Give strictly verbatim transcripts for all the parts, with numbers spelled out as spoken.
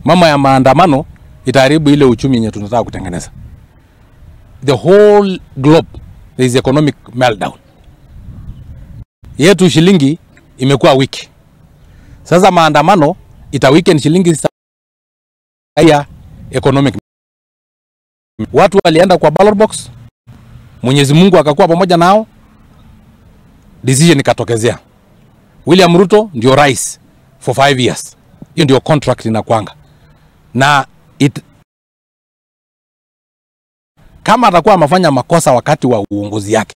mama ya maandamano itaharibu ile uchumi yenye tunataka kutengeneza. The whole globe there is economic meltdown. Yetu shilingi imekuwa wiki. Sasa maandamano ita weekend shilingi ya economic. Watu walienda kwa ballot box. Mwenyezi Mungu akakuwa pamoja nao. Decision ikatokezea. William Ruto ndio rais for five years. Hiyo ndio contract inakwanga. Na it, kama atakuwa amefanya makosa wakati wa uongozi yake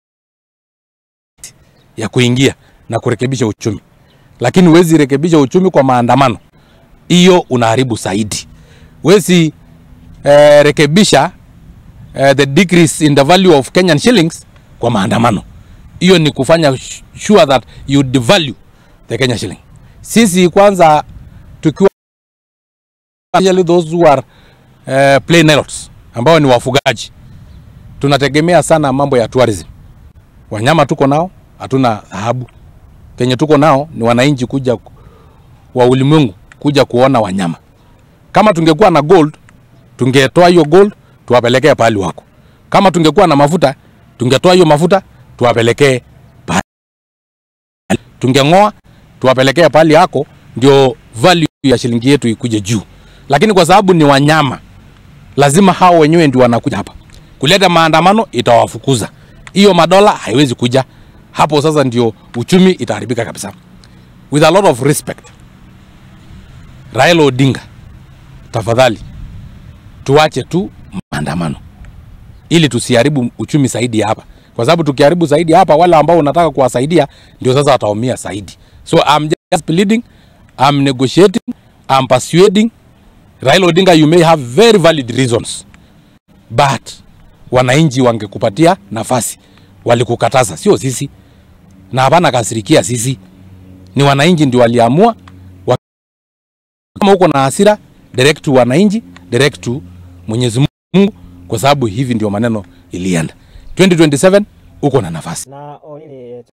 ya kuingia na kurekebisha uchumi, lakini huwezi rekebisha uchumi kwa maandamano, hiyo unaharibu zaidi. Huwezi eh, rekebisha eh, the decrease in the value of Kenyan shillings kwa maandamano. Hiyo ni kufanya sure that you devalue the Kenyan shilling. Sisi kwanza tukiwa those who are uh, plain elots ambao ni wafugaji, tunategemea sana mambo ya tourism. Wanyama tuko nao, hatuna dhahabu. Kenye tuko nao ni wananchi kuja wa ulimwengu kuja kuona wanyama. Kama tungekuwa na gold, tungetoa hiyo gold tuwapelekee pahali wako. Kama tungekuwa na mafuta, tungetoa hiyo mafuta tuwapelekee pahali. Tungengoa tuwapelekee pahali yako, ndio value ya shilingi yetu ikuje juu. Lakini kwa sababu ni wanyama, lazima hao wenyewe ndio wanakuja hapa. Kuleta maandamano itawafukuza. Hiyo madola haiwezi kuja. Hapo sasa ndio uchumi itaharibika kabisa. With a lot of respect, Raila Odinga, tafadhali tuache tu maandamano ili tusiharibu uchumi zaidi hapa. Kwa sababu tukiharibu zaidi hapa, wale ambao unataka kuwasaidia ndio sasa wataumia zaidi. So I'm just pleading, I'm negotiating, I'm persuading. Raila Odinga, you may have very valid reasons, but wananchi wangekupatia nafasi, walikukataza, sio sisi. Na hapana kasirikia sisi, ni wananchi ndio waliamua. Kama uko na hasira, direct to wananchi, direct to Mwenyezi Mungu, kwa sababu hivi ndio maneno ilienda. twenty twenty-seven uko na nafasi.